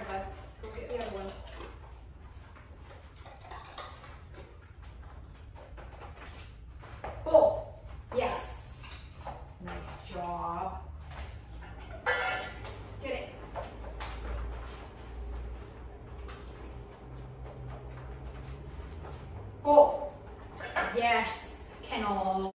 right, bud. Go get the other one. Pull. Yes. Nice job.